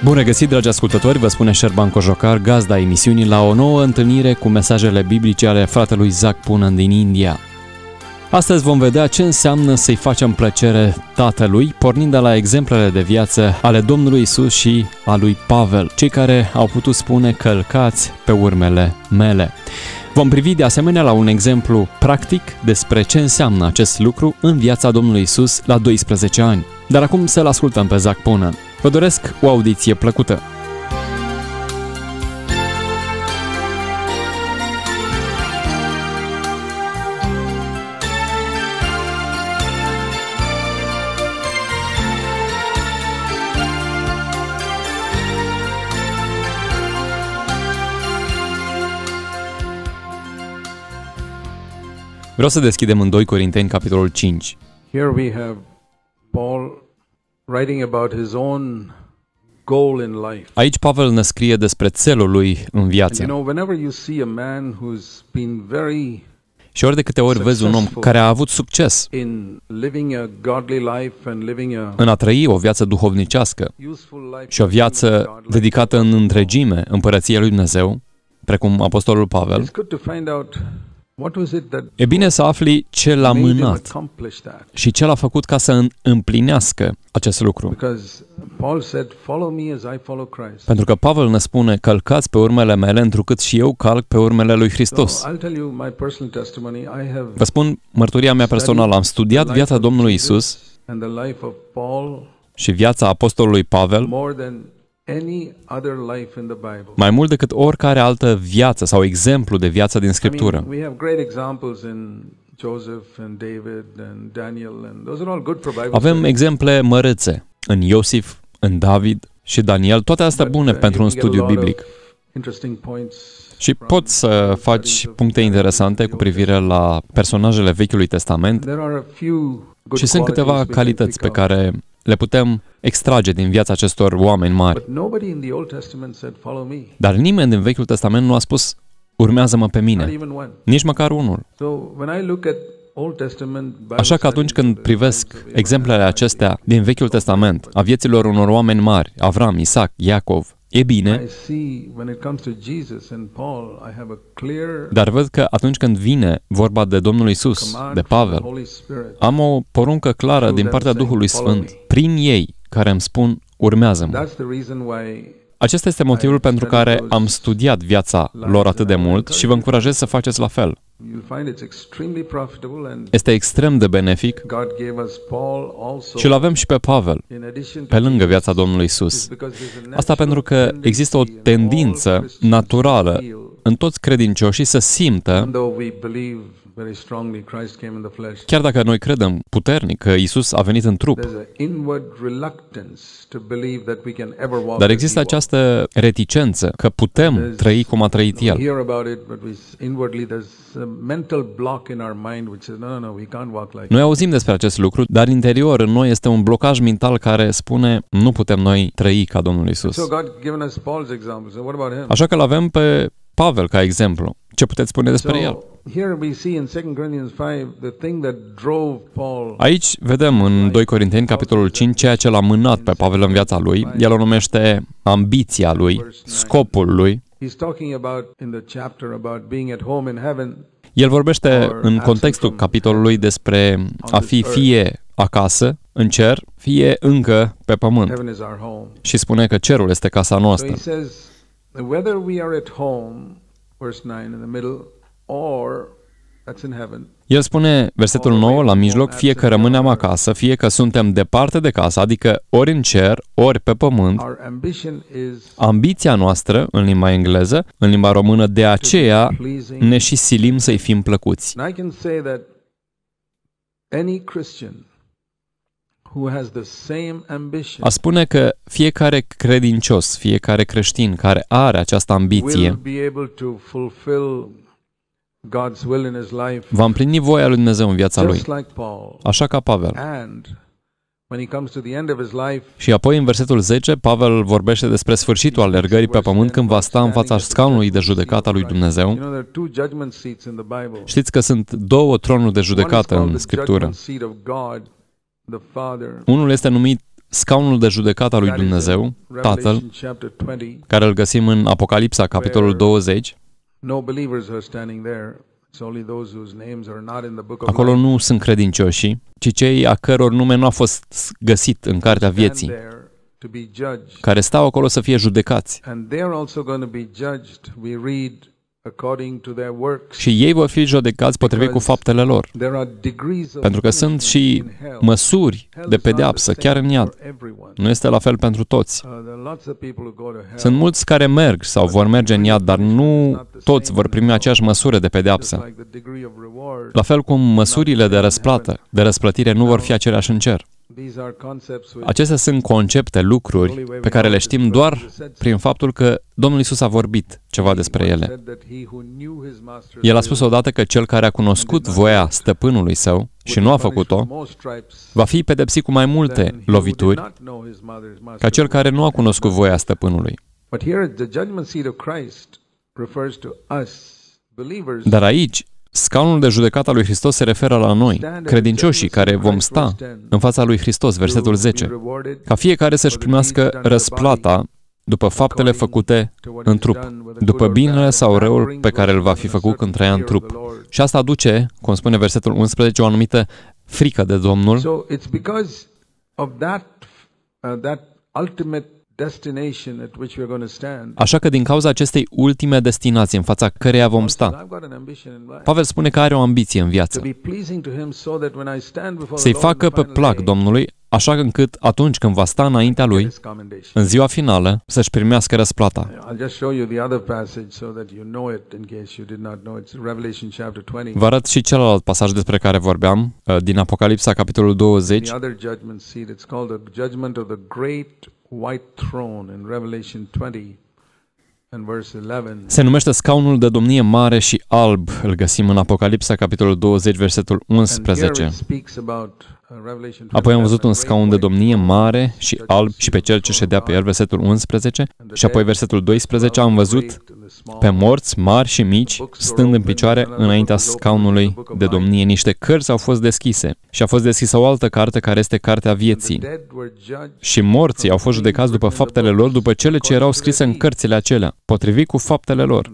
Bun regăsit, dragi ascultători, vă spune Șerban Cojocar, gazda emisiunii, la o nouă întâlnire cu mesajele biblice ale fratelui Zac Poonen din India. Astăzi vom vedea ce înseamnă să-i facem plăcere Tatălui, pornind de la exemplele de viață ale Domnului Isus și a lui Pavel, cei care au putut spune: călcați pe urmele mele. Vom privi de asemenea la un exemplu practic despre ce înseamnă acest lucru în viața Domnului Isus la 12 ani. Dar acum să-l ascultăm pe Zac Poonen. Vă doresc o audiție plăcută! Vreau să deschidem în 2 Corinteni, capitolul 5. Here we have Paul writing about his own goal in life. Aici Pavel ne scrie despre țelul lui în viață. You know, whenever you see a man who's been very Și ori de câte ori vezi un om care a avut succes in living a godly life and living a în a trăi o viață duhovnicească useful life și o viață dedicată în întregime împărăției lui Dumnezeu, precum apostolul Pavel, it's good to find out what was it that e bine să afli ce l-a made him mânat accomplish that. și ce l-a făcut ca să împlinească acest lucru. Because Paul said, follow me as I follow Christ. Pentru că Pavel ne spune: călcați pe urmele mele, întrucât și eu calc pe urmele lui Hristos. So, I'll tell you my personal testimony. I have Vă spun mărturia mea personală. Am studiat viața Domnului Isus and the life of Paul și viața apostolului Pavel more than any other life in the Bible. mai mult decât oricare altă viață sau exemplu de viață din Scriptură. We have great examples in Joseph and David and Daniel, and those are all good for Bible Avem study. exemple mărețe în Iosif, în David și Daniel, toate astea bune pentru un studiu biblic. Interesting points. Și poți să faci puncte interesante cu privire la personajele Vechiului Testament There are a few good și sunt câteva qualities we can calități pick pe out. care le putem extrage din viața acestor oameni mari. But nobody in the Old Testament said, follow me. Dar nimeni din Vechiul Testament nu a spus: urmează-mă pe Not mine. even one. Nici măcar unul. So when I look at Old Testament Bible Așa că atunci când privesc exemplele acestea din Vechiul Testament, a vieților unor oameni mari, Avram, Isaac, Iacov, e bine, I see when it comes to Jesus and Paul, I have a clear dar văd că atunci când vine vorba de Domnul Isus, command de from the Pavel, Holy Spirit. am o poruncă clară din partea Duhului Sfânt, prin ei, care îmi spun: urmează-mă. That's the reason why Acesta este motivul pentru care am studiat viața lor atât de mult și vă încurajez să faceți la fel. you'll find it's extremely profitable, and Este extrem de benefic God gave us Paul also și îl avem și pe Pavel, in addition pe to lângă viața Jesus, Domnului is Isus. because there's a Asta pentru că natural există o tendency in all tendință Christians naturală to feel, în toți credincioșii să simtă, even though we believe very strongly Christ came in the flesh, chiar dacă noi credem puternic că Isus a venit în trup, there's an inward reluctance to believe that we can ever walk dar as există he walked. această reticență că putem trăi cum a trăit We El. hear about it, but inwardly there's a mental block in our mind which says, no, we can't walk like Noi auzim despre acest lucru, dar interior în noi este un blocaj mental care spune: nu putem noi trăi ca Domnul Isus. So God given us Paul's example. So what about him? Așa că îl avem pe Pavel ca exemplu. Ce puteți spune despre el? So here we see in 2 Corinthians 5 the thing that drove Paul. Aici vedem în 2 Corinteni, capitolul 5, ceea ce l-a mânat pe Pavel în viața lui. El o numește ambiția lui, scopul lui. He's talking about in the chapter about being at home in heaven. El vorbește în contextul capitolului despre a fi fie acasă, în cer, fie încă pe pământ. Heaven is our home. Și spune că cerul este casa So noastră. he says, whether we are at home, verse 9 in the middle, or that's in heaven. El spune, versetul 9, la mijloc: fie că rămânem acasă, fie că suntem departe de casă, adică ori în cer, ori pe pământ. Our ambition is Ambiția noastră, în limba engleză, în limba română, de aceea pleasing. ne și silim să-i fim plăcuți. And I can say that any Christian who has the same ambition A spune că fiecare credincios, fiecare creștin care are această ambiție, will be able to fulfill God's will in his life, va împlini voia lui Dumnezeu în viața lui, just like Paul. așa ca Pavel. And when he comes to the end of his life, Și apoi în versetul 10, Pavel vorbește despre sfârșitul alergării pe pământ când va sta în fața scaunului de judecată a lui Dumnezeu. you know, there are two judgment seats in the Bible. Știți că sunt două tronuri de One is judecată called în the Scriptură. judgment seat of God, the Father, Unul este numit scaunul de judecată al lui Dumnezeu, Tatăl, Revelation chapter 20. care îl găsim în Apocalipsa, capitolul 20. No believers are standing there. It's only those whose names are not in the book of Acolo life. nu sunt credincioși, ci cei a căror nume nu a fost găsit în cartea Stand vieții, there to be judged. care stau acolo să fie judecați. And they are also going to be judged. We read according to their works. Și ei vor fi judecați potrivit cu faptele lor. There are degrees of Pentru că sunt punishment și in hell. măsuri Hell de is not the pedeapsă, same chiar în iad. for everyone. Nu este la fel pentru toți. There are lots of people who go to hell. Sunt mulți care merg sau vor merge în iad, dar nu toți vor primi aceeași măsură de Just pedeapsă. like the degree of reward. La fel cum măsurile de răsplată, de răsplătire nu vor fi aceleași în cer. These are concepts which Acestea sunt concepte, lucruri pe care le știm doar prin faptul că Domnul Iisus a vorbit ceva despre ele. El a spus odată că cel care a cunoscut voia stăpânului său și nu a făcut-o, va fi pedepsit cu mai multe lovituri ca cel care nu a cunoscut voia stăpânului. Dar aici, scaunul de judecată al lui Hristos se referă la noi, credincioșii care vom sta în fața lui Hristos, versetul 10, ca fiecare să-și primească răsplata după faptele făcute în trup, după binele sau răul pe care îl va fi făcut când trăia în trup. Și asta aduce, cum spune versetul 11, o anumită frică de Domnul. So it's because of that ultimate destination at which we're going to stand. Așa că din cauza acestei ultime destinații în fața căreia vom sta, I've got an ambition in life. Pavel spune că are o ambiție în To viață, be pleasing to him so that when I stand before să-i the Lord facă in the pe final plac day, Domnului, așa încât atunci când va sta înaintea Lui, his commendation. în ziua finală, să-și primească răsplata. I'll just show you the other passage so that you know it in case you did not know. It's Revelation chapter 20. Vă arăt și celălalt pasaj despre care vorbeam, din Apocalipsa, capitolul 20, The other judgment seat, it's called the judgment of the great white throne in Revelation 20 and verse 11. se numește scaunul de domnie mare și alb. Îl găsim în Apocalipsa, capitolul 20, versetul And here 11. it speaks about Revelation 20. Apoi am văzut un scaun de domnie mare și alb și pe cel ce ședea pe el, versetul 11. Și apoi versetul 12, am văzut pe morți mari și mici, stând în picioare înaintea scaunului de domnie. Niște cărți au fost deschise și a fost deschisă o altă carte care este cartea vieții. Și morții au fost judecați după faptele lor, după cele ce erau scrise în cărțile acelea, potrivit cu faptele lor.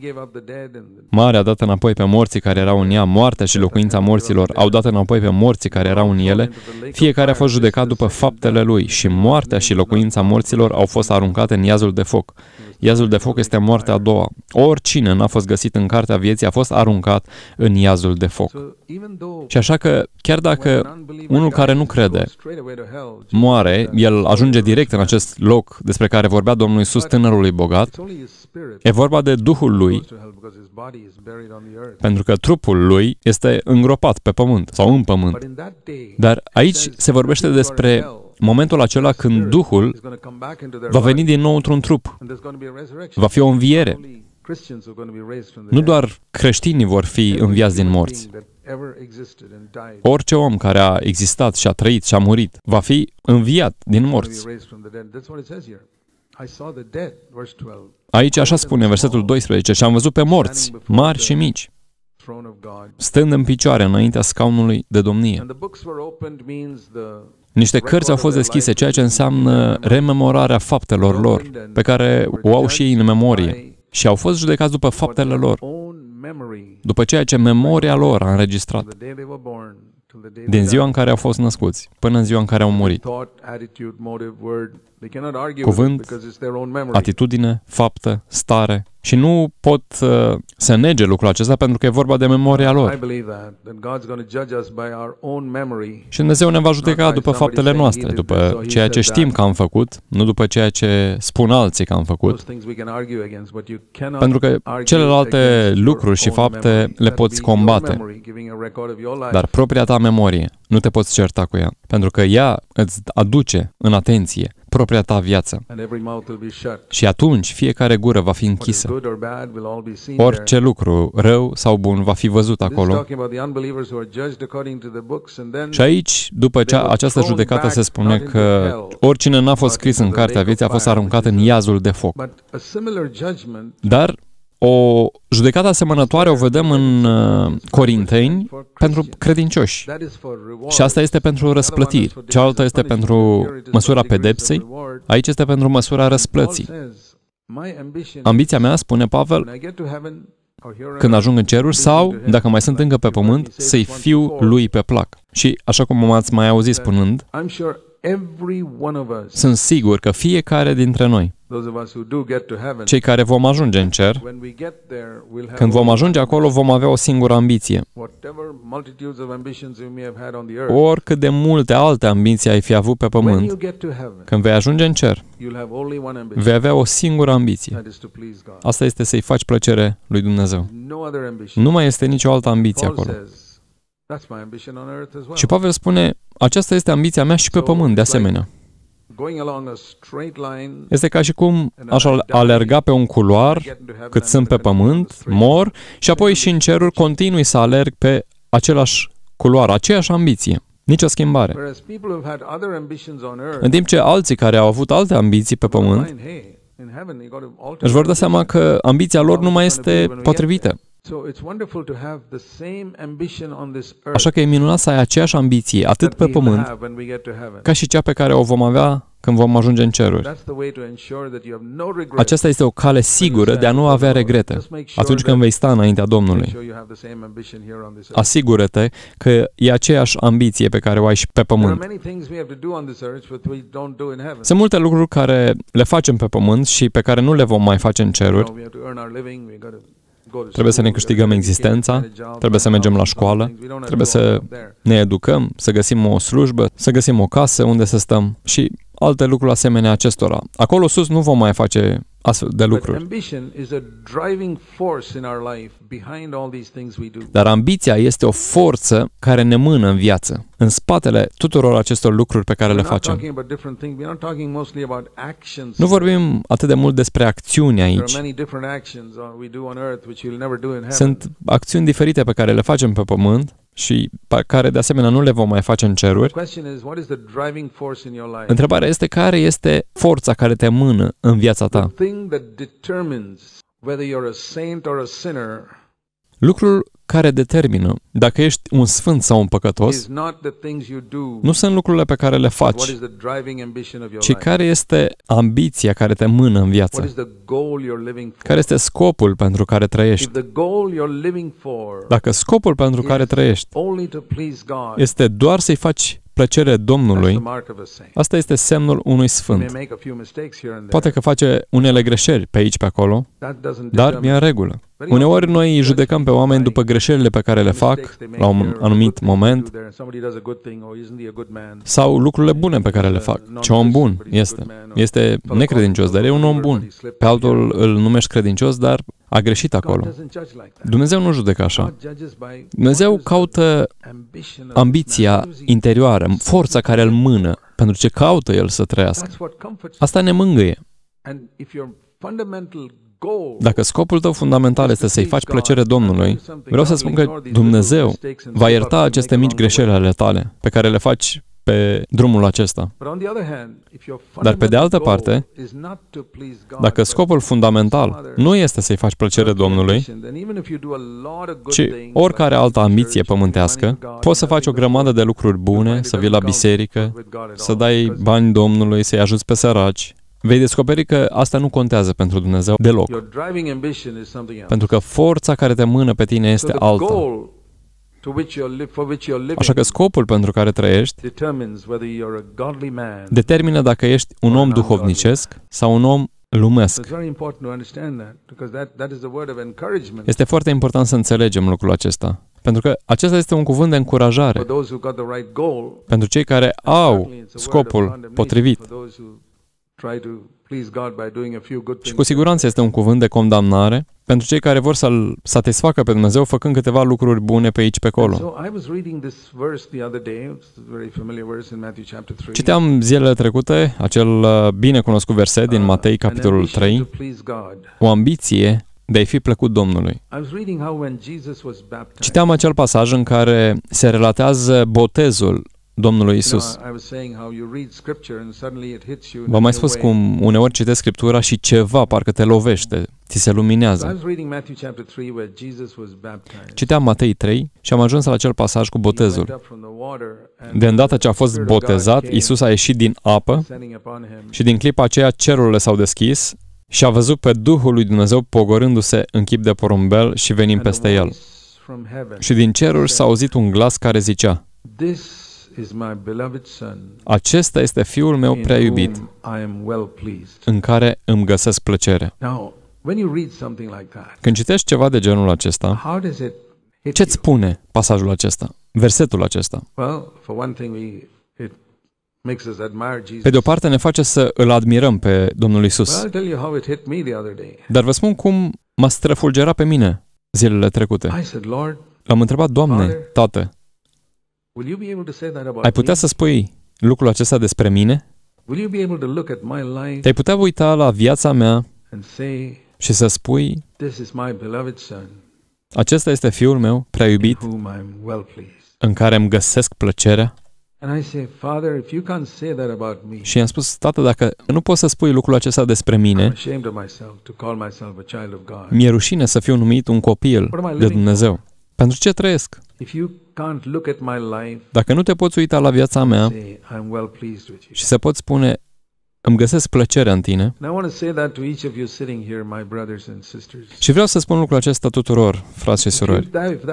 Marea a dat înapoi pe morții care erau în ea, moartea și locuința morților au dat înapoi pe morții care erau în ele, fiecare a fost judecat după faptele lui și moartea și locuința morților au fost aruncate în iazul de foc. Iazul de foc este moartea a doua. Oricine n-a fost găsit în cartea vieții a fost aruncat în iazul de foc. Și așa că, chiar dacă unul care nu crede moare, el ajunge direct în acest loc despre care vorbea Domnul Iisus tânărului bogat, e vorba de Duhul lui, pentru că trupul lui este îngropat pe pământ sau în pământ. Dar aici se vorbește despre momentul acela când Duhul va veni din nou într-un trup. Va fi o înviere. Nu doar creștinii vor fi înviați din morți. Orice om care a existat și a trăit și a murit va fi înviat din morți. Aici așa spune versetul 12, și am văzut pe morți, mari și mici, stând în picioare înaintea scaunului de domnie. Niște cărți au fost deschise, ceea ce înseamnă rememorarea faptelor lor, pe care o au și ei în memorie. Și au fost judecați după faptele lor, după ceea ce memoria lor a înregistrat, din ziua în care au fost născuți, până în ziua în care au murit. Cuvânt, atitudine, faptă, stare. Și nu pot să nege lucrul acesta pentru că e vorba de memoria lor. Și Dumnezeu ne va judeca după faptele noastre, după ceea ce știm că am făcut, nu după ceea ce spun alții că am făcut. Pentru că celelalte lucruri și fapte le poți combate, dar propria ta memorie nu te poți certa cu ea, pentru că ea îți aduce în atenție propria ta viață. Și atunci fiecare gură va fi închisă. Orice lucru, rău sau bun, va fi văzut acolo. Și aici, după această judecată, se spune că oricine n-a fost scris în cartea vieții a fost aruncat în iazul de foc. Dar o judecată asemănătoare o vedem în Corinteni pentru credincioși. Și asta este pentru răsplătiri. Cealaltă este pentru măsura pedepsei. Aici este pentru măsura răsplății. Ambiția mea, spune Pavel, când ajung în ceruri sau, dacă mai sunt încă pe pământ, să-i fiu lui pe plac. Și, așa cum m-ați mai auzit spunând, sunt sigur că fiecare dintre noi, cei care vom ajunge în cer, când vom ajunge acolo, vom avea o singură ambiție. Oricât de multe alte ambiții ai fi avut pe pământ, când vei ajunge în cer, vei avea o singură ambiție. Asta este să-i faci plăcere lui Dumnezeu. Nu mai este nicio altă ambiție acolo. Și Pavel spune, aceasta este ambiția mea și pe pământ, de asemenea. Este ca și cum aș alerga pe un culoar cât sunt pe pământ, mor, și apoi și în ceruri continui să alerg pe același culoar, aceeași ambiție. Nicio schimbare. În timp ce alții care au avut alte ambiții pe pământ își vor da seama că ambiția lor nu mai este potrivită. Așa că e minunat să ai aceeași ambiție, atât pe pământ, ca și cea pe care o vom avea când vom ajunge în ceruri. Aceasta este o cale sigură de a nu avea regrete atunci când vei sta înaintea Domnului. Asigură-te că e aceeași ambiție pe care o ai și pe pământ. Sunt multe lucruri care le facem pe pământ și pe care nu le vom mai face în ceruri. Trebuie să ne câștigăm existența, trebuie să mergem la școală, trebuie să ne educăm, să găsim o slujbă, să găsim o casă unde să stăm și alte lucruri asemenea acestora. Acolo sus nu vom mai face astfel de lucruri. Dar ambiția este o forță care ne mână în viață, în spatele tuturor acestor lucruri pe care le facem. Nu vorbim atât de mult despre acțiuni aici. Sunt acțiuni diferite pe care le facem pe pământ și pe care de asemenea nu le vom mai face în ceruri. Întrebarea este care este forța care te mână în viața ta. Lucrul care determină dacă ești un sfânt sau un păcătos nu sunt lucrurile pe care le faci, ci care este ambiția care te mână în viață. Care este scopul pentru care trăiești. Dacă scopul pentru care trăiești este doar să-i faci plăcere Domnului, asta este semnul unui sfânt. Poate că face unele greșeli pe aici, pe acolo, dar e în regulă. Uneori noi judecăm pe oameni după greșelile pe care le fac la un anumit moment sau lucrurile bune pe care le fac. Ce om bun este. Este necredincios, dar e un om bun. Pe altul îl numești credincios, dar a greșit acolo. Dumnezeu nu judecă așa. Dumnezeu caută ambiția interioară, forța care îl mână, pentru ce caută el să trăiască. Asta ne mângâie. Dacă scopul tău fundamental este să-i faci plăcere Domnului, vreau să spun că Dumnezeu va ierta aceste mici greșeli ale tale, pe care le faci pe drumul acesta. Dar pe de altă parte, dacă scopul fundamental nu este să-i faci plăcere Domnului, ci oricare altă ambiție pământească, poți să faci o grămadă de lucruri bune, să vii la biserică, să dai bani Domnului, să-i ajuți pe săraci, vei descoperi că asta nu contează pentru Dumnezeu deloc. Pentru că forța care te mână pe tine este alta. Așa că scopul pentru care trăiești determină dacă ești un om duhovnicesc sau un om lumesc. Este foarte important să înțelegem lucrul acesta. Pentru că acesta este un cuvânt de încurajare pentru cei care au scopul potrivit. Și cu siguranță este un cuvânt de condamnare pentru cei care vor să-L satisfacă pe Dumnezeu făcând câteva lucruri bune pe aici, pe acolo. Citeam zilele trecute acel bine cunoscut verset din Matei, capitolul 3, o ambiție de a-i fi plăcut Domnului. Citeam acel pasaj în care se relatează botezul Domnului Isus. V-am mai spus cum uneori citești Scriptura și ceva parcă te lovește, ți se luminează. Citeam Matei 3 și am ajuns la acel pasaj cu botezul. De îndată ce a fost botezat, Isus a ieșit din apă și din clipa aceea cerurile s-au deschis și a văzut pe Duhul lui Dumnezeu pogorându-se în chip de porumbel și venind peste el. Și din ceruri s-a auzit un glas care zicea: Acesta este Fiul meu prea iubit, în care îmi găsesc plăcere. Când citești ceva de genul acesta, ce-ți spune pasajul acesta, versetul acesta? Pe de o parte ne face să îl admirăm pe Domnul Isus. Dar vă spun cum m-a străfulgerat pe mine zilele trecute. L-am întrebat: Doamne, Tată, ai putea să spui lucrul acesta despre mine? Te-ai putea uita la viața mea și să spui: Acesta este Fiul meu prea iubit, în care îmi găsesc plăcerea? Și i-am spus: Tată, dacă nu poți să spui lucrul acesta despre mine, mi-e rușine să fiu numit un copil de Dumnezeu. Pentru ce trăiesc? Dacă nu te poți uita la viața mea și să poți spune: îmi găsesc plăcerea în tine. Și vreau să spun lucrul acesta tuturor, frați și surori.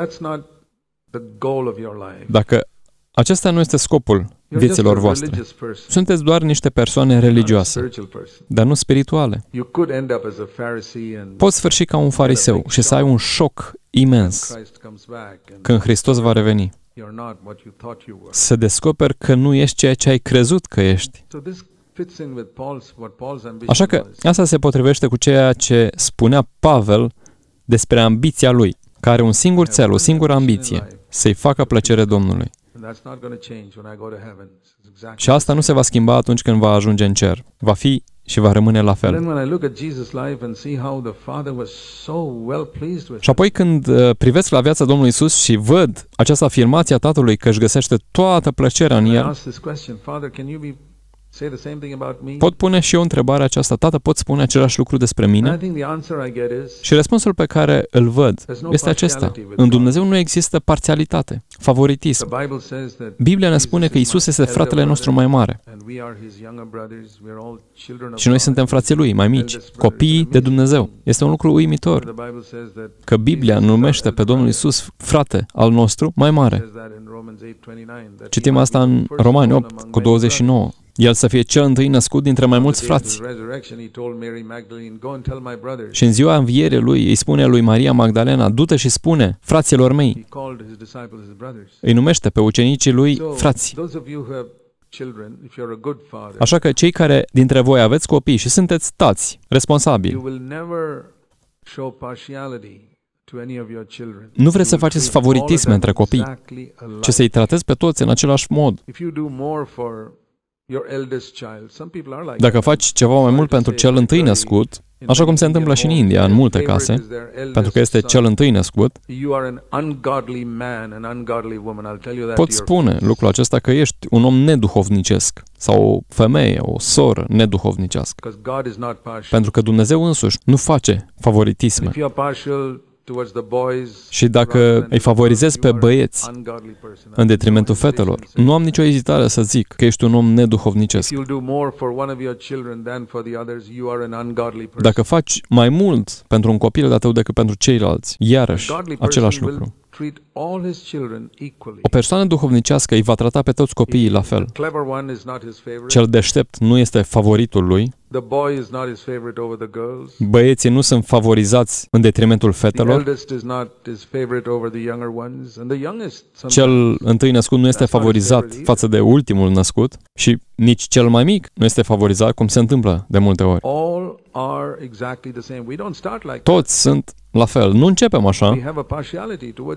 Dacă acesta nu este scopul vieților voastre, sunteți doar niște persoane religioase, dar nu spirituale. Poți sfârși ca un fariseu și să ai un șoc imens când Hristos va reveni. Să descoperi că nu ești ceea ce ai crezut că ești. Așa că asta se potrivește cu ceea ce spunea Pavel despre ambiția lui, care are un singur cel, o singură ambiție: să-i facă plăcere Domnului. Și asta nu se va schimba atunci când va ajunge în cer. Va fi și va rămâne la fel. Și apoi când privesc la viața Domnului Isus și văd această afirmație a Tatălui că își găsește toată plăcerea în el, pot pune și eu întrebarea aceasta: Tată, poți spune același lucru despre mine? Și răspunsul pe care îl văd este acesta: în Dumnezeu nu există parțialitate, favoritism. Biblia ne spune că Isus este fratele nostru mai mare. Și noi suntem frații Lui, mai mici, copiii de Dumnezeu. Este un lucru uimitor că Biblia numește pe Domnul Isus frate al nostru mai mare. Citim asta în Romani 8 cu 29. El să fie cel întâi născut dintre mai mulți frați. Și în ziua învierii lui îi spune lui Maria Magdalena: du-te și spune fraților mei. Îi numește pe ucenicii lui frați. Așa că cei care dintre voi aveți copii și sunteți tați, responsabili, nu vreți să faceți favoritisme între copii, ci să-i tratezi pe toți în același mod. Dacă faci ceva mai mult pentru cel întâi născut, așa cum se întâmplă și în India, în multe case, pentru că este cel întâi născut, poți spune lucrul acesta că ești un om neduhovnicesc sau o femeie, o soră neduhovnicească. Pentru că Dumnezeu însuși nu face favoritisme. Și dacă îi favorizezi pe băieți în detrimentul fetelor, nu am nicio ezitare să zic că ești un om neduhovnicesc. Dacă faci mai mult pentru un copil de-a tău decât pentru ceilalți, iarăși, același lucru. O persoană duhovnicească îi va trata pe toți copiii la fel. Cel deștept nu este favoritul lui. Băieții nu sunt favorizați în detrimentul fetelor. Cel întâi născut nu este favorizat față de ultimul născut și nici cel mai mic nu este favorizat, cum se întâmplă de multe ori. Toți sunt la fel. Nu începem așa.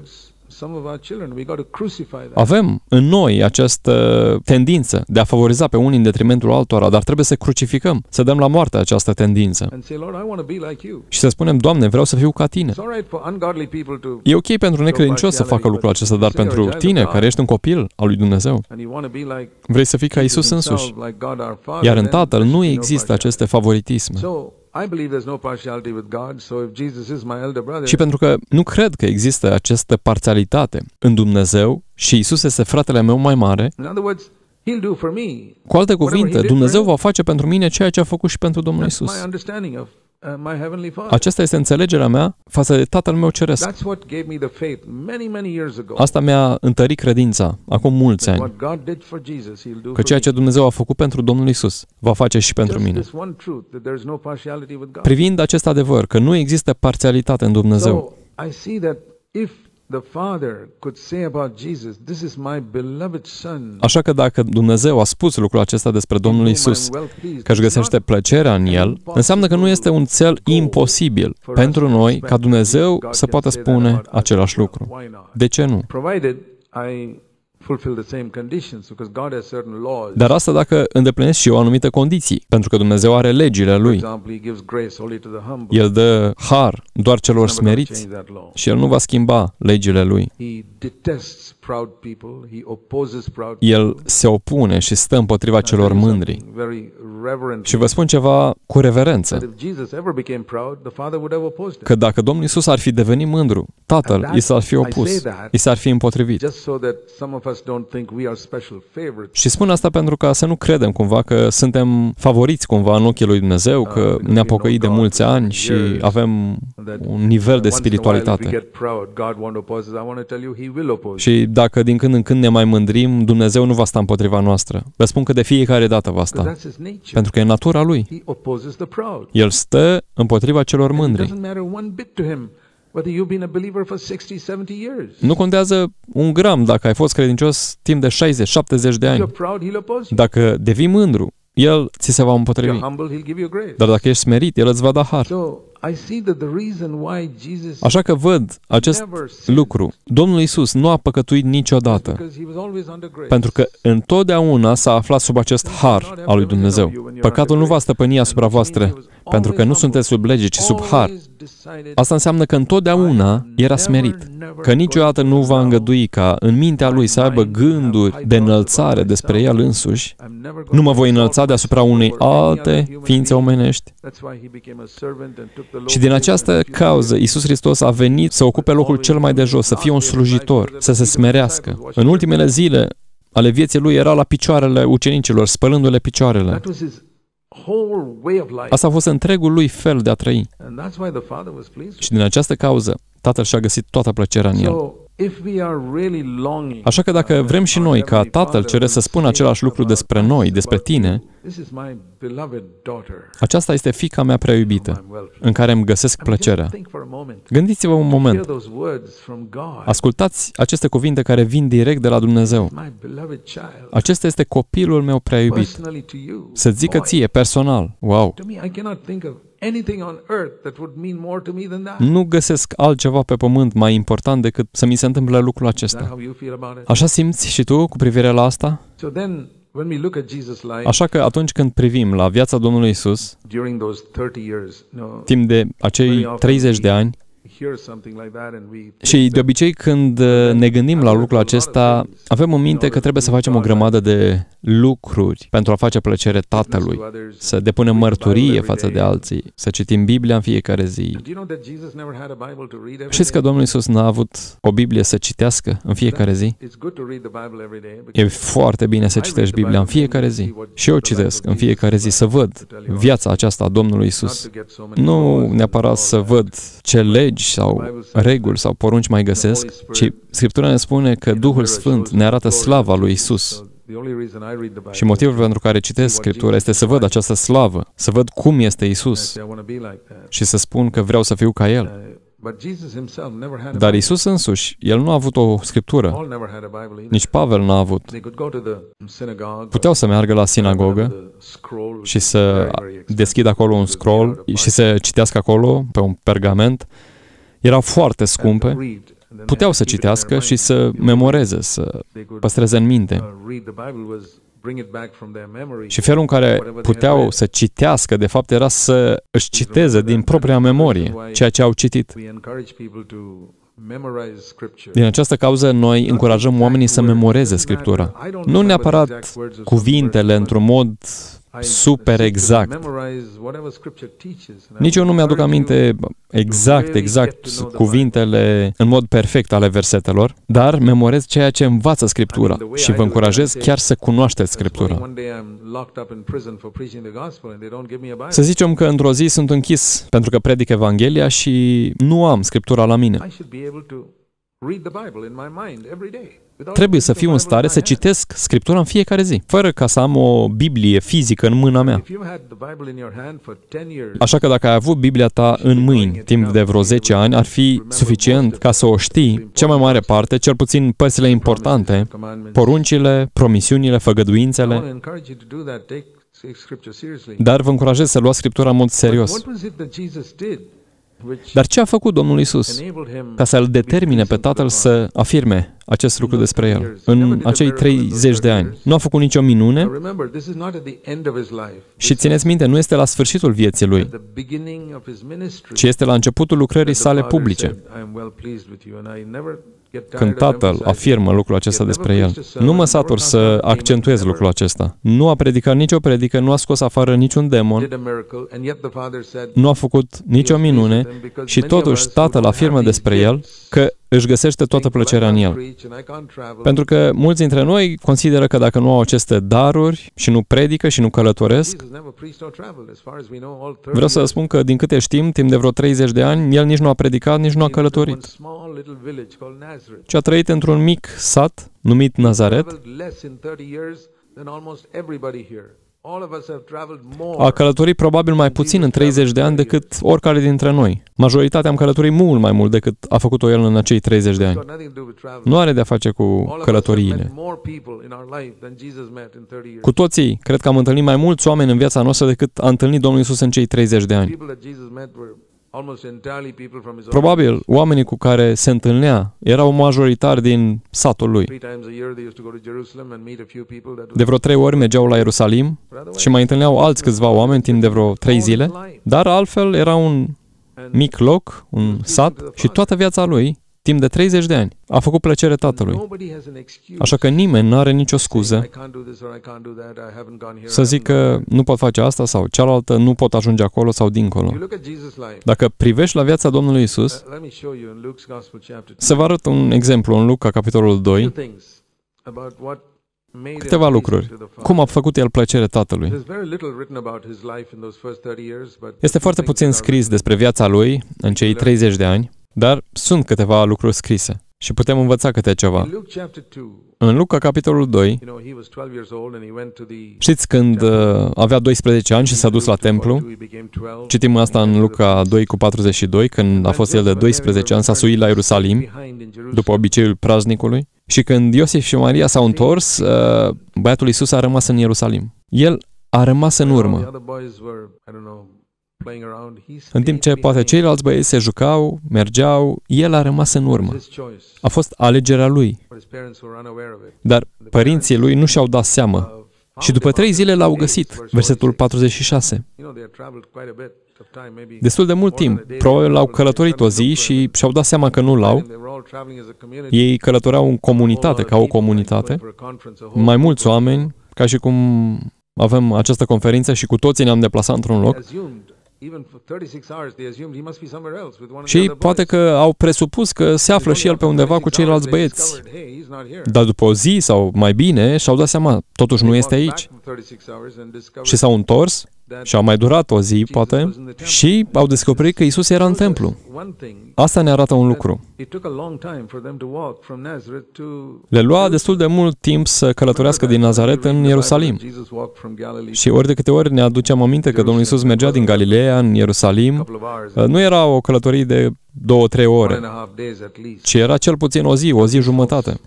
some of our children. We got to crucify that. Avem în noi această tendință de a favoriza pe unii în detrimentul altora, dar trebuie să crucificăm, să dăm la moarte această tendință. And say, Lord, I want to be like you. Și să spunem, Doamne, vreau să fiu ca Tine. It's all right for ungodly people to, E ok pentru necredincios să facă lucrul acesta, dar pentru tine, care ești un copil al lui Dumnezeu, and you want to be like vrei să fii ca Iisus însuși. himself, like God our Father. Iar în then Tatăl there nu should be no există partiality. aceste favoritisme. So, I believe there's no partiality with God, so if Jesus is my elder brother, Și pentru că nu cred că există această parțialitate în Dumnezeu și Iisus este fratele meu mai mare, in other words, he'll do for me. cu alte cuvinte, Dumnezeu va face pentru mine ceea ce a făcut și pentru Domnul That's Iisus. my understanding of my heavenly Father. Aceasta este înțelegerea mea față de Tatăl meu ceresc. That's what gave me the faith many years ago. Asta mi-a întărit credința acum mulți ani, What God did for Jesus, he'll do că for ceea me. ce Dumnezeu a făcut pentru Domnul Iisus va face și pentru Just mine. this one truth, that there's no partiality with God. Privind acest adevăr, că nu există parțialitate în Dumnezeu, So, I see that if the Father could say about Jesus, this is my beloved Son, așa că dacă Dumnezeu a spus lucrul acesta despre Domnul Iisus, că își găsește plăcerea în El, înseamnă că nu este un cel imposibil pentru noi ca Dumnezeu să poată spune același lucru. De ce nu? provided I fulfill the same conditions, because God has certain laws. Dar asta dacă îndeplinesc și eu anumite condiții, pentru că Dumnezeu are legile For Lui. example, he gives grace only to the humble. El dă har doar celor He's never gonna smeriți change that law. și El nu va schimba legile Lui. He detests proud people. He opposes proud people. El se opune și stă împotriva celor mândri. Very reverent. Și vă spun ceva cu reverență, That if Jesus ever became proud, the Father would have opposed him. că dacă Domnul Iisus ar fi devenit mândru, Tatăl i s-ar fi opus, i s-ar fi împotrivit. Just so that some of us don't think we are special favorites. Și spun asta pentru ca să nu credem cumva că suntem favoriți cumva în ochii lui Dumnezeu, că ne-a pocăit de mulți ani și avem un nivel de spiritualitate. Și dacă din când în când ne mai mândrim, Dumnezeu nu va sta împotriva noastră. Vă spun că de fiecare dată va sta, pentru că e natura Lui. El stă împotriva celor mândri. Nu contează un gram dacă ai fost credincios timp de 60-70 de ani. Dacă devii mândru, El ți se va împotrivi. Dar dacă ești smerit, El îți va da har. Așa că văd acest lucru. Domnul Iisus nu a păcătuit niciodată, pentru că întotdeauna s-a aflat sub acest har al lui Dumnezeu. Păcatul nu va stăpâni asupra voastră, pentru că nu sunteți sub lege, ci sub har. Asta înseamnă că întotdeauna era smerit, că niciodată nu va îngădui ca în mintea lui să aibă gânduri de înălțare despre el însuși. Nu mă voi înălța deasupra unei alte ființe omenești. Și din această cauză, Iisus Hristos a venit să ocupe locul cel mai de jos, să fie un slujitor, să se smerească. În ultimele zile ale vieții lui era la picioarele ucenicilor, spălându-le picioarele. Asta a fost întregul lui fel de a trăi. Și din această cauză, Tatăl și-a găsit toată plăcerea în el. Așa că dacă vrem și noi ca Tatăl Ceresc să spună același lucru despre noi, despre tine, aceasta este fiica mea prea iubită, în care îmi găsesc plăcerea. Gândiți-vă un moment. Ascultați aceste cuvinte care vin direct de la Dumnezeu. Acesta este copilul meu prea iubit. Să zică ție, personal, wow! Nu găsesc altceva pe pământ mai important decât să mi se întâmple lucrul acesta. Așa simți și tu cu privire la asta? Așa că atunci când privim la viața Domnului Iisus, timp de acei 30 de ani, și de obicei când ne gândim la lucrul acesta, avem în minte că trebuie să facem o grămadă de lucruri pentru a face plăcere Tatălui, să depunem mărturie față de alții, să citim Biblia în fiecare zi. Știți că Domnul Iisus n-a avut o Biblie să citească în fiecare zi? E foarte bine să citești Biblia în fiecare zi. Și eu citesc în fiecare zi să văd viața aceasta a Domnului Iisus. Nu neapărat să văd ce legi sau reguli sau porunci mai găsesc, ci Scriptura ne spune că Duhul Sfânt ne arată slava lui Iisus. Și motivul pentru care citesc Scriptura este să văd această slavă, să văd cum este Iisus și să spun că vreau să fiu ca El. Dar Iisus însuși, El nu a avut o Scriptură. Nici Pavel n-a avut. Puteau să meargă la sinagogă și să deschidă acolo un scroll și să citească acolo pe un pergament. Erau foarte scumpe puteau să citească și să memoreze, să păstreze în minte. Și felul în care puteau să citească, de fapt, era să își citeze din propria memorie ceea ce au citit. Din această cauză, noi încurajăm oamenii să memoreze Scriptura. Nu neapărat cuvintele într-un mod super exact. Nici eu nu mi-aduc aminte exact cuvintele în mod perfect ale versetelor, dar memorez ceea ce învață Scriptura și vă încurajez chiar să cunoașteți Scriptura. Să zicem că într-o zi sunt închis pentru că predic Evanghelia și nu am Scriptura la mine. Trebuie să fiu în stare să citesc Scriptura în fiecare zi, fără ca să am o Biblie fizică în mâna mea. Așa că dacă ai avut Biblia ta în mâini timp de vreo 10 ani, ar fi suficient ca să o știi, cea mai mare parte, cel puțin părțile importante, poruncile, promisiunile, făgăduințele. Dar vă încurajez să luați Scriptura în mod serios. Dar ce a făcut Domnul Iisus ca să îl determine pe Tatăl să afirme acest lucru despre el în acei 30 de ani? Nu a făcut nicio minune și țineți minte, nu este la sfârșitul vieții lui, ci este la începutul lucrării sale publice. Când Tatăl afirmă lucrul acesta despre el, nu mă satur să accentuez lucrul acesta. Nu a predicat nicio predică, nu a scos afară niciun demon, nu a făcut nicio minune și totuși Tatăl afirmă despre el că își găsește toată plăcerea în el. Pentru că mulți dintre noi consideră că dacă nu au aceste daruri și nu predică și nu călătoresc, vreau să spun că din câte știm, timp de vreo 30 de ani, el nici nu a predicat, nici nu a călătorit, ci a trăit într-un mic sat numit Nazaret. A călătorit probabil mai puțin în 30 de ani decât oricare dintre noi. Majoritatea am călătorit mult mai mult decât a făcut-o el în acei 30 de ani. Nu are de-a face cu călătoriile. Cu toții, cred că am întâlnit mai mulți oameni în viața noastră decât a întâlnit Domnul Iisus în cei 30 de ani. Probabil, oamenii cu care se întâlnea erau majoritari din satul lui. De vreo 3 ori mergeau la Ierusalim și mai întâlneau alți câțiva oameni timp de vreo 3 zile, dar altfel era un mic loc, un sat și toată viața lui, timp de 30 de ani, a făcut plăcere Tatălui. Așa că nimeni nu are nicio scuză să zică nu pot face asta sau cealaltă, nu pot ajunge acolo sau dincolo. Dacă privești la viața Domnului Iisus, să vă arăt un exemplu în Luca, capitolul 2, câteva lucruri. Cum a făcut el plăcere Tatălui? Este foarte puțin scris despre viața lui în cei 30 de ani, dar sunt câteva lucruri scrise și putem învăța câte ceva. În Luca, capitolul 2, știți când avea 12 ani și s-a dus la templu? Citim asta în Luca 2 cu 42, când a fost el de 12 ani, s-a suit la Ierusalim, după obiceiul praznicului. Și când Iosif și Maria s-au întors, băiatul Iisus a rămas în Ierusalim. El a rămas în urmă. În timp ce poate ceilalți băieți se jucau, mergeau, el a rămas în urmă. A fost alegerea lui. Dar părinții lui nu și-au dat seama. Și după 3 zile l-au găsit. Versetul 46. Destul de mult timp. Probabil l-au călătorit o zi și și-au dat seama că nu l-au. Ei călătoreau în comunitate, ca o comunitate. Mai mulți oameni, ca și cum avem această conferință și cu toții ne-am deplasat într-un loc. Și poate că au presupus că se află și el pe undeva cu ceilalți băieți. Dar după o zi sau mai bine și-au dat seama, totuși nu este aici. Și s-au întors și au mai durat o zi, poate, și au descoperit că Iisus era în templu. Asta ne arată un lucru. Le lua destul de mult timp să călătorească din Nazaret în Ierusalim. Și ori de câte ori ne aducem aminte că Domnul Iisus mergea din Galileea în Ierusalim, nu era o călătorie de 2-3 ore, ci era cel puțin o zi jumătate.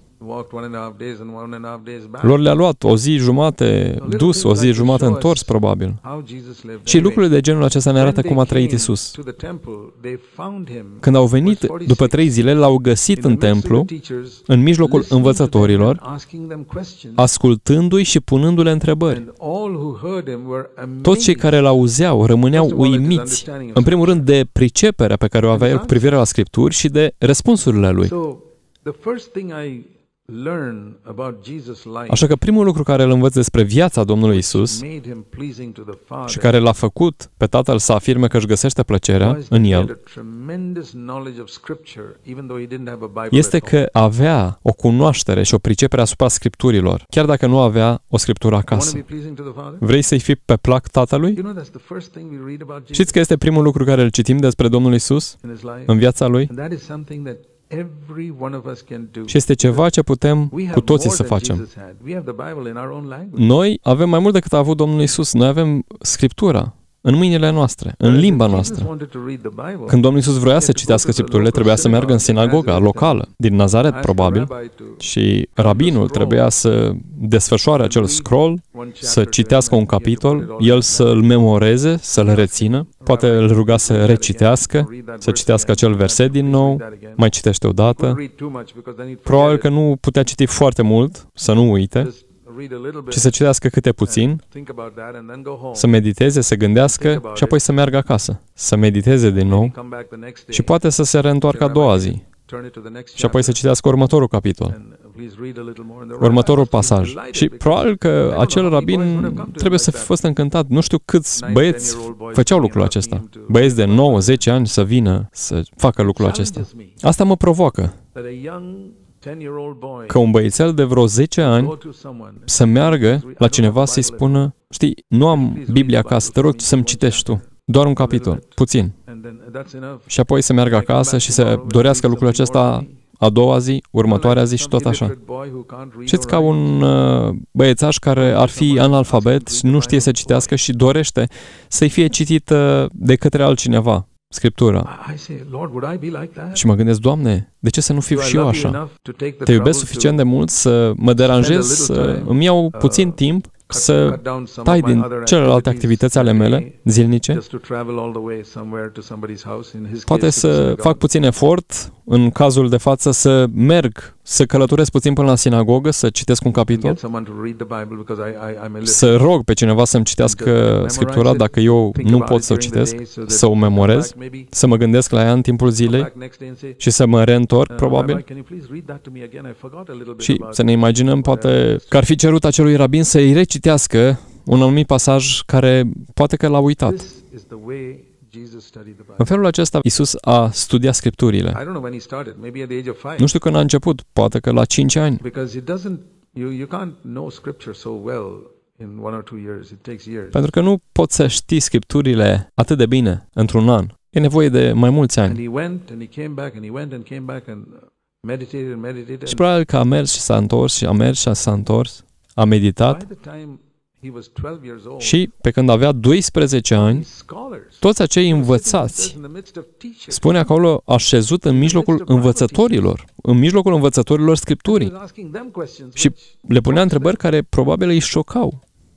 Lor le-a luat o zi jumate dus, o zi jumate întors, probabil. Și lucrurile de genul acesta ne arată cum a trăit Iisus. Când au venit, după 3 zile, l-au găsit în templu, în mijlocul învățătorilor, ascultându-i și punându-le întrebări. Toți cei care l-auzeau rămâneau uimiți, în primul rând, de priceperea pe care o avea el cu privire la Scripturi și de răspunsurile lui. Așa că primul lucru care îl învăț despre viața Domnului Isus și care l-a făcut pe Tatăl să afirme că își găsește plăcerea în el, este că avea o cunoaștere și o pricepere asupra Scripturilor, chiar dacă nu avea o Scriptură acasă. Vrei să-i fii pe plac Tatălui? Știți că este primul lucru care îl citim despre Domnul Isus în viața Lui? Și este ceva ce putem cu toții să facem. Noi avem mai mult decât a avut Domnul Isus. Noi avem Scriptura în mâinile noastre, în limba noastră. Când Domnul Iisus vroia să citească Scripturile, trebuia să meargă în sinagoga locală, din Nazaret, probabil, și rabinul trebuia să desfășoare acel scroll, să citească un capitol, el să-l memoreze, să-l rețină, poate îl ruga să recitească, să citească acel verset din nou, mai citește o dată. Probabil că nu putea citi foarte mult, să nu uite, ci să citească câte puțin, să mediteze, să gândească și apoi să meargă acasă, să mediteze din nou și poate să se reîntoarcă a doua zi și apoi să citească următorul capitol, următorul pasaj. Și probabil că acel rabin trebuie să fi fost încântat. Nu știu câți băieți făceau lucrul acesta. Băieți de 9-10 ani să vină să facă lucrul acesta. Asta mă provoacă. Că un băiețel de vreo 10 ani să meargă la cineva să-i spună: știi, nu am Biblia acasă, te rog să-mi citești tu. Doar un capitol, puțin. Și apoi să meargă acasă și să dorească lucrul acesta a doua zi, următoarea zi și tot așa. Știți, ca un băiețaș care ar fi analfabet și nu știe să citească și dorește să-i fie citită de către altcineva Scriptura. Și mă gândesc: Doamne, de ce să nu fiu și eu așa? Te iubesc suficient de mult să mă deranjez, să îmi iau puțin timp să tai din celelalte activități ale mele zilnice, poate să fac puțin efort, în cazul de față, să merg, să călătoresc puțin până la sinagogă, să citesc un capitol, să rog pe cineva să-mi citească Scriptura dacă eu nu pot să o citesc, să o memorez, să mă gândesc la ea în timpul zilei și să mă reîntorc, probabil. Și să ne imaginăm, poate, că ar fi cerut acelui rabin să-i recitească un anumit pasaj care poate că l-a uitat. În felul acesta, Iisus a studiat Scripturile. Nu știu când a început, poate că la 5 ani. Pentru că nu poți să știi Scripturile atât de bine într-un an. E nevoie de mai mulți ani. Și probabil că a mers și s-a întors și a mers și s-a întors, a meditat. Și pe când avea 12 ani, toți acei învățați, spune acolo, așezut în mijlocul învățătorilor Scripturii. Și le punea întrebări care probabil îi șocau.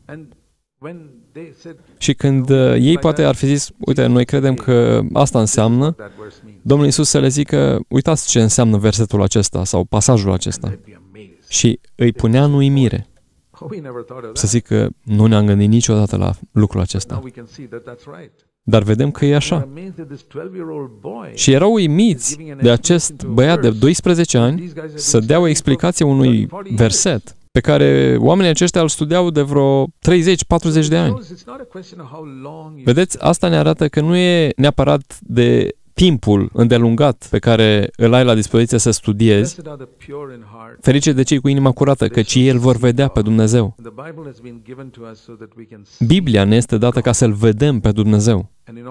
Și când ei poate ar fi zis: uite, noi credem că asta înseamnă, Domnul Iisus să le zică: uitați ce înseamnă versetul acesta sau pasajul acesta. Și îi punea în uimire. Să zic că nu ne-am gândit niciodată la lucrul acesta. Dar vedem că e așa. Și erau uimiți de acest băiat de 12 ani să dea o explicație unui verset pe care oamenii aceștia îl studiau de vreo 30-40 de ani. Vedeți, asta ne arată că nu e neapărat de timpul îndelungat pe care îl ai la dispoziție să studiezi. Ferice de cei cu inima curată, căci ei îl vor vedea pe Dumnezeu. Biblia ne este dată ca să-L vedem pe Dumnezeu.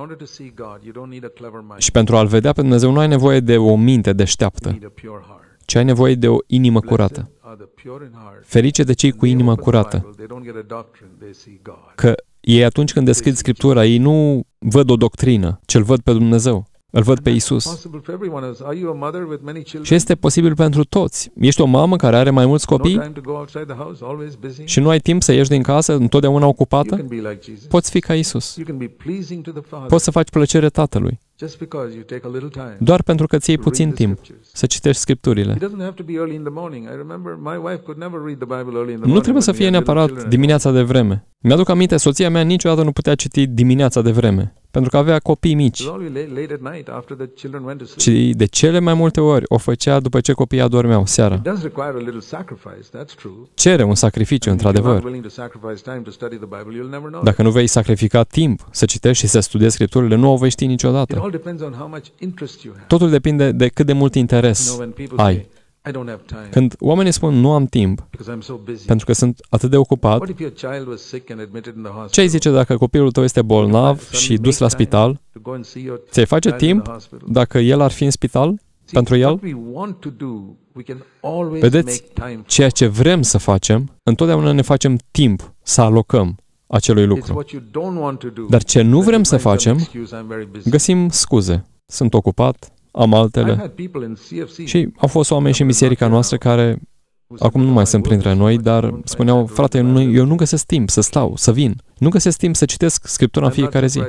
Și pentru a-L vedea pe Dumnezeu nu ai nevoie de o minte deșteaptă, ci ai nevoie de o inimă curată. Ferice de cei cu inima curată, că ei atunci când deschid Scriptura, ei nu văd o doctrină, ci îl văd pe Dumnezeu. Îl văd pe Iisus. Și este posibil pentru toți. Ești o mamă care are mai mulți copii și nu ai timp să ieși din casă, întotdeauna ocupată? Poți fi ca Iisus. Poți să faci plăcere Tatălui. Doar pentru că ți iei puțin timp să citești Scripturile. Nu trebuie să fie neapărat dimineața de vreme. Mi-aduc aminte, soția mea niciodată nu putea citi dimineața de vreme, pentru că avea copii mici. Ci de cele mai multe ori o făcea după ce copiii adormeau seara. Cere un sacrificiu, într-adevăr. Dacă nu vei sacrifica timp să citești și să studiezi Scripturile, nu o vei ști niciodată. Totul depinde de cât de mult interes ai. Când oamenii spun nu am timp, pentru că sunt atât de ocupat, ce ai zice dacă copilul tău este bolnav și dus la spital? Ți-ai face timp dacă el ar fi în spital pentru el? Vedeți, ceea ce vrem să facem, întotdeauna ne facem timp să alocăm acelui lucru. Dar ce nu vrem să facem, găsim scuze. Sunt ocupat, am altele. Și au fost oameni și în biserica noastră care acum nu mai sunt printre noi, dar spuneau, frate, eu nu găsesc timp să stau, să vin. Nu găsesc timp să citesc Scriptura în fiecare zi.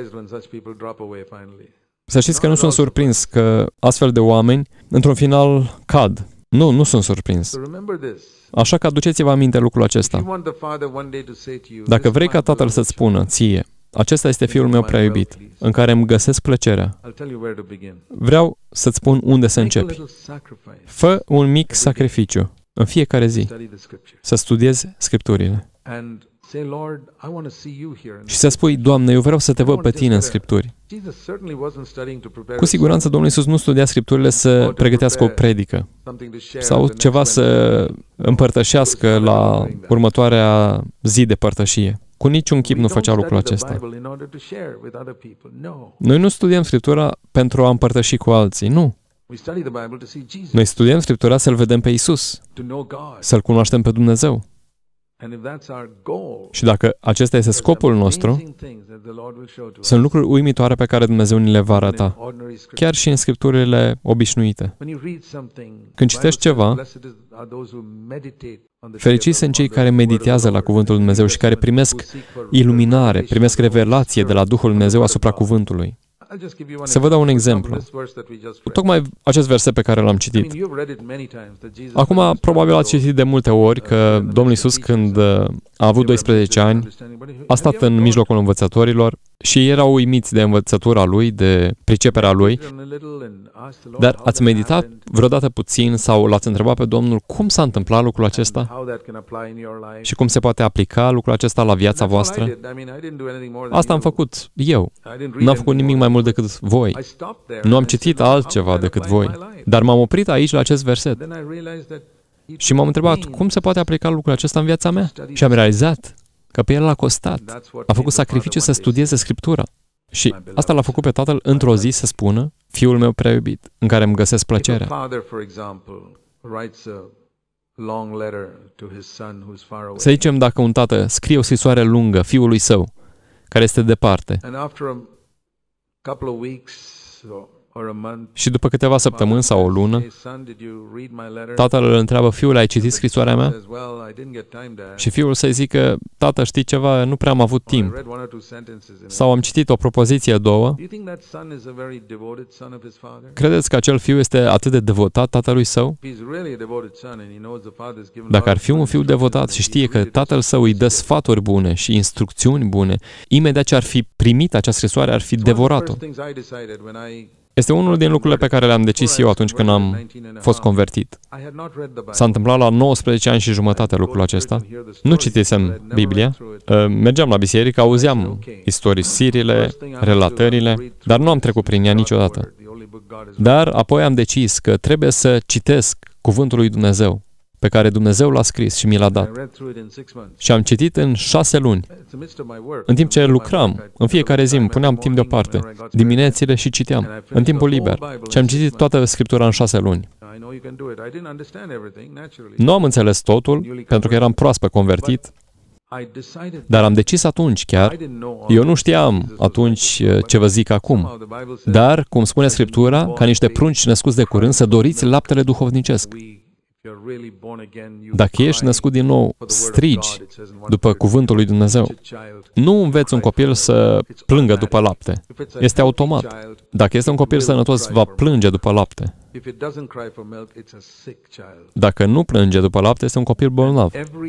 Să știți că nu sunt surprins că astfel de oameni, într-un final, cad. Nu sunt surprins. Așa că aduceți-vă aminte lucrul acesta. Dacă vrei ca Tatăl să-ți spună ție, acesta este Fiul meu prea iubit, în care îmi găsesc plăcerea, vreau să-ți spun unde să începi. Fă un mic sacrificiu în fiecare zi, să studiezi Scripturile. Și să spui, Doamne, eu vreau să te văd pe Tine în Scripturi. Cu siguranță Domnul Iisus nu studia Scripturile să pregătească o predică sau ceva să împărtășească la următoarea zi de părtășie. Cu niciun chip nu făcea lucrul acesta. Noi nu studiem Scriptura pentru a împărtăși cu alții, nu. Noi studiem Scriptura să-L vedem pe Iisus, să-L cunoaștem pe Dumnezeu. Și dacă acesta este scopul nostru, sunt lucruri uimitoare pe care Dumnezeu ni le va arăta, chiar și în Scripturile obișnuite. Când citești ceva, fericiți sunt cei care meditează la Cuvântul lui Dumnezeu și care primesc iluminare, primesc revelație de la Duhul Dumnezeu asupra Cuvântului. Să vă dau un exemplu. Tocmai acest verset pe care l-am citit. Acum, probabil ați citit de multe ori că Domnul Iisus, când a avut 12 ani, a stat în mijlocul învățătorilor și erau uimiți de învățătura Lui, de priceperea Lui. Dar ați meditat vreodată puțin sau l-ați întrebat pe Domnul cum s-a întâmplat lucrul acesta? Și cum se poate aplica lucrul acesta la viața voastră? Asta am făcut eu. N-am făcut nimic mai mult decât voi. Nu am citit altceva decât voi. Dar m-am oprit aici la acest verset. Și m-am întrebat cum se poate aplica lucrul acesta în viața mea. Și am realizat că pe el l-a costat. A făcut sacrificiu să studieze Scriptura. Și asta l-a făcut pe Tatăl într-o zi să spună, Fiul meu prea iubit, în care îmi găsesc plăcerea. Să zicem dacă un tată scrie o scrisoare lungă fiului său, care este departe, și după câteva săptămâni sau o lună, tatăl îl întreabă, fiul, ai citit scrisoarea mea? Și fiul să-i zică, tată, știi ceva, nu prea am avut timp. Sau am citit o propoziție, două. Credeți că acel fiu este atât de devotat tatălui său? Dacă ar fi un fiu devotat și știe că tatăl său îi dă sfaturi bune și instrucțiuni bune, imediat ce ar fi primit acea scrisoare, ar fi devorat-o. Este unul din lucrurile pe care le-am decis eu atunci când am fost convertit. S-a întâmplat la 19 ani și jumătate lucrul acesta. Nu citisem Biblia, mergeam la biserică, auzeam istorisirile, relatările, dar nu am trecut prin ea niciodată. Dar apoi am decis că trebuie să citesc Cuvântul lui Dumnezeu, pe care Dumnezeu l-a scris și mi l-a dat. Și am citit în 6 luni. În timp ce lucram, în fiecare zi îmi puneam timp deoparte, diminețile și citeam, în timpul liber. Și am citit toată Scriptura în 6 luni. Nu am înțeles totul, pentru că eram proaspăt convertit, Dar am decis atunci chiar, eu nu știam atunci ce vă zic acum, dar, cum spune Scriptura, ca niște prunci născuți de curând, să doriți laptele duhovnicesc. Dacă ești născut din nou, strigi după cuvântul lui Dumnezeu. Nu înveți un copil să plângă după lapte. Este automat. Dacă este un copil sănătos, va plânge după lapte. Dacă nu plânge după lapte, este un copil bolnav.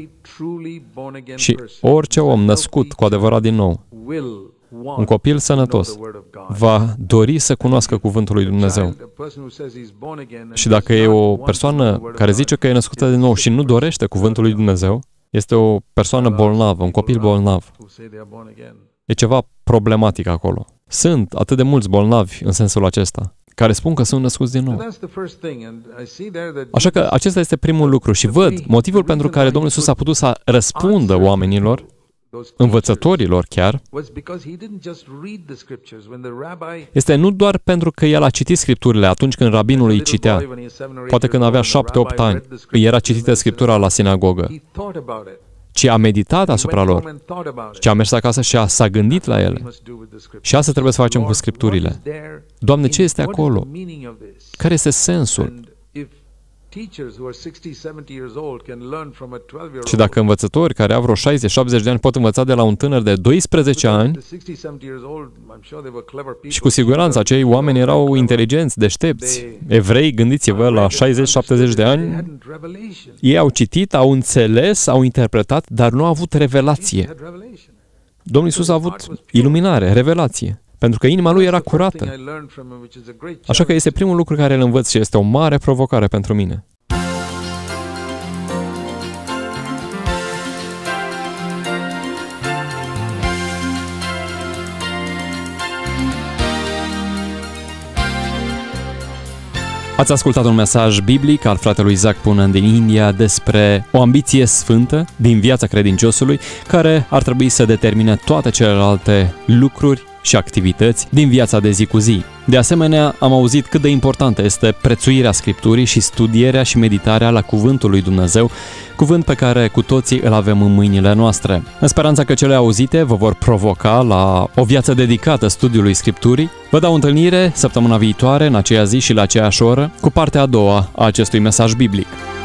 Și orice om născut cu adevărat din nou, un copil sănătos, va dori să cunoască cuvântul lui Dumnezeu. Și dacă e o persoană care zice că e născută din nou și nu dorește cuvântul lui Dumnezeu, este o persoană bolnavă, un copil bolnav. E ceva problematic acolo. Sunt atât de mulți bolnavi în sensul acesta, care spun că sunt născuți din nou. Așa că acesta este primul lucru și văd motivul pentru care Domnul Iisus a putut să răspundă oamenilor, învățătorilor chiar, este nu doar pentru că el a citit Scripturile atunci când rabinul îi citea, poate când avea 7-8 ani, îi era citită Scriptura la sinagogă, ci a meditat asupra lor, ci a mers acasă și s-a gândit la ele. Și asta trebuie să facem cu Scripturile. Doamne, ce este acolo? Care este sensul? Și dacă învățători care au vreo 60-70 de ani pot învăța de la un tânăr de 12 ani, și cu siguranță acei oameni erau inteligenți, deștepți, evrei, gândiți-vă, la 60-70 de ani, ei au citit, au înțeles, au interpretat, dar nu au avut revelație. Domnul Iisus a avut iluminare, revelație. Pentru că inima lui era curată. Așa că este primul lucru care îl învăț și este o mare provocare pentru mine. Ați ascultat un mesaj biblic al fratelui Zac Poonen din India despre o ambiție sfântă din viața credinciosului care ar trebui să determine toate celelalte lucruri și activități din viața de zi cu zi. De asemenea, am auzit cât de importantă este prețuirea Scripturii și studierea și meditarea la Cuvântul lui Dumnezeu, cuvânt pe care cu toții îl avem în mâinile noastre. În speranța că cele auzite vă vor provoca la o viață dedicată studiului Scripturii, vă dau întâlnire săptămâna viitoare, în aceea zi și la aceeași oră, cu partea a doua a acestui mesaj biblic.